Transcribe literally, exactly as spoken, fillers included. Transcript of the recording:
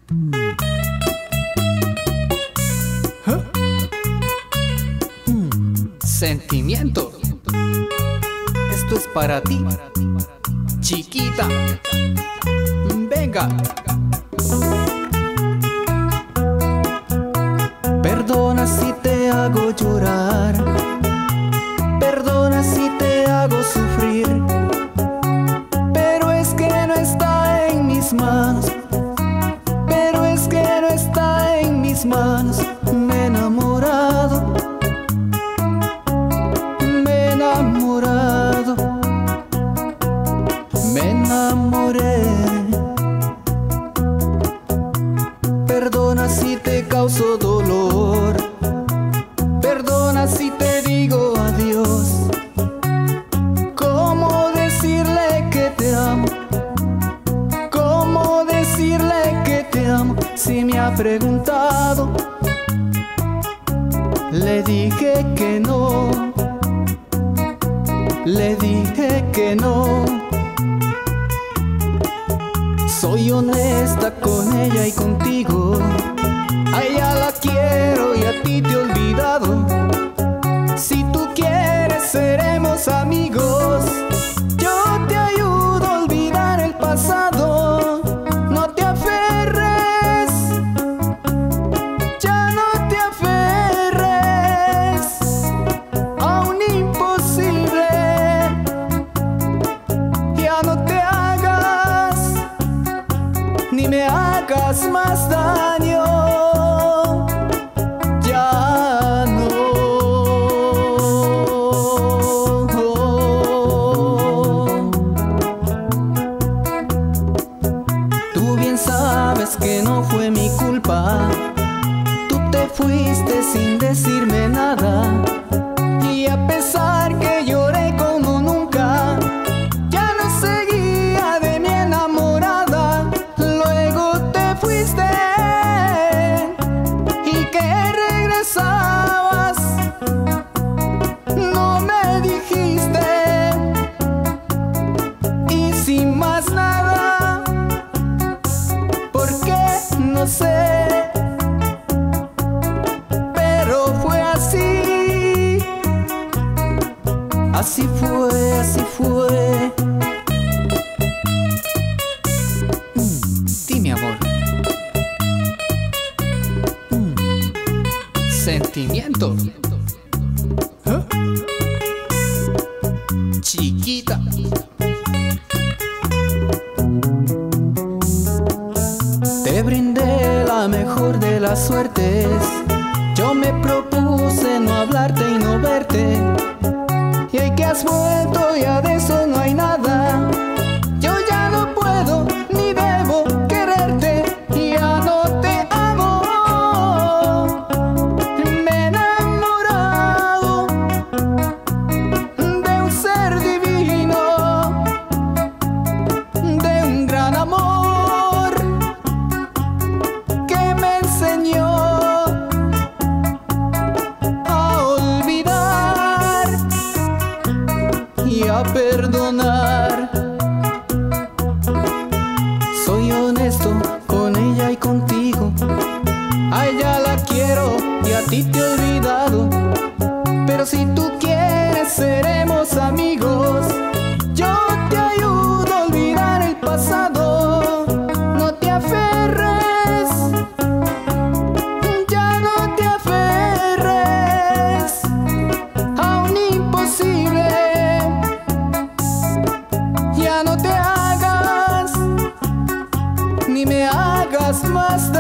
¿Eh? Sentimiento. Esto es para ti, chiquita. Venga. Perdona si te hago llorar, perdona si te hago sufrir, pero es que no está en mis manos, pero es que no está en mis manos. Me he enamorado, me he enamorado, me enamoré. Perdona si te causo dolor, perdona si te digo adiós. ¿Cómo decirle que te amo? ¿Cómo decirle que te amo? Si me ha preguntado, le dije que no, le dije que no. Soy honesta con ella y contigo. A ella la quiero y a ti te he olvidado. Si tú quieres seremos amigos. Yo te ayudo a olvidar el pasado. No te aferres, ya no te aferres a un imposible. Ya no te hagas, ni me hagas más daño. Ya no. Tú bien sabes que no fue mi culpa. Tú te fuiste sin decirme nada. Y a pesar que lloré como nunca, ya no seguía de mi enamorada. Luego te fuiste y que regresabas, no me dijiste. Y sin más nada, ¿por qué? No sé, pero fue así. Así fue, así fue. Mm, dime amor. Mm, sentimiento. ¿Eh? Chiquita. Te brindé la mejor de las suertes. Yo me propuse no hablarte y no verte. Y hoy que has vuelto ya de eso no hay nada. Yo ya no puedo ni debo quererte. Ya no te amo. Me he enamorado de un ser divino, de un gran amor que me enseñó a olvidar y a perdonar. Soy honesto con ella y contigo. A ella la quiero y a ti te he olvidado. Pero si tú quieres seremos amigos. Yo te ayudo a olvidar el pasado. No te aferres, ya no te aferres a un imposible. Ya no te hagas, ni me hagas más daño.